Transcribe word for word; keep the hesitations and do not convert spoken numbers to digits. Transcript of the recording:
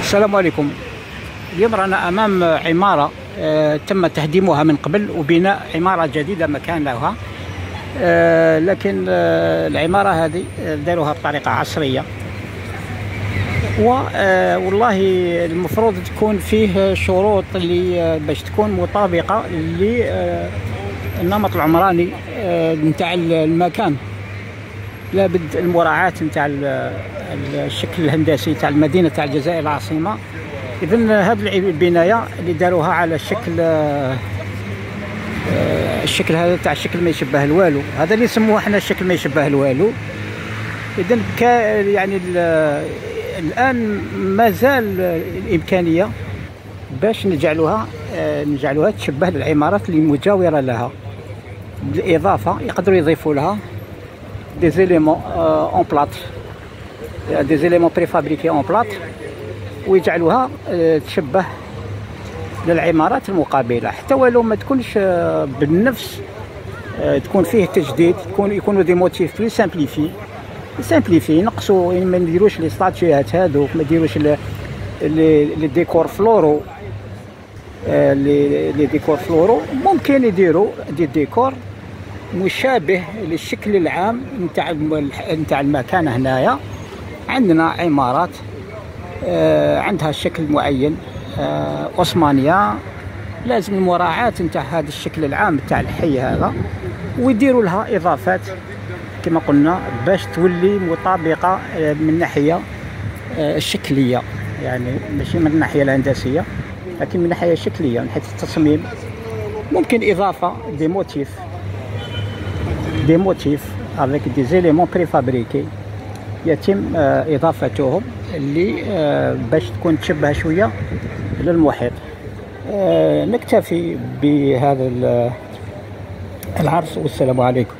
السلام عليكم. اليوم رانا أمام عمارة آه تم تهديمها من قبل وبناء عمارة جديدة مكانها، آه لكن آه العمارة هذه داروها بطريقة عصرية، والله المفروض تكون فيه شروط اللي باش تكون مطابقة للنمط العمراني نتاع المكان. لابد المراعاة نتاع الشكل الهندسي تاع المدينة تاع الجزائر العاصمة. إذن هذه البناية اللي داروها على الشكل الشكل هذا تاع الشكل ما يشبه الوالو، هذا اللي يسموه احنا الشكل ما يشبه الوالو. إذن يعني الآن ما زال الإمكانية باش نجعلوها نجعلوها تشبه العمارات اللي مجاورة لها. بالإضافة يقدروا يضيفوا لها des éléments euh, en plâtre, des éléments préfabriqués en plâtre، ويجعلوها تشبه للعمارات المقابلة، حتى ولو ما تكونش بالنفس، تكون فيه تجديد، تكون يكونوا دي موتيف بلو سامبليفي سامبليفي نقصوا، ما نديروش لي ستاتيوهات هذوك، ما نديروش لي لي ديكور فلورو لي لي ديكور فلورو ممكن يديروا دي ديكور مشابه للشكل العام نتاع نتاع المكان. هنايا عندنا عمارات آه عندها شكل معين آه عثمانية، لازم المراعاة نتاع هذا الشكل العام نتاع الحي هذا، ويديروا لها إضافات كما قلنا باش تولي مطابقة آه من الناحية آه الشكلية، يعني ماشي من الناحية الهندسية لكن من الناحية الشكلية من حيث التصميم. ممكن إضافة دي موتيف des motifs avec des éléments préfabriqués يتم إضافتهم اللي باش تكون تشبه شوية للمحيط. نكتفي بهذا العرض والسلام عليكم.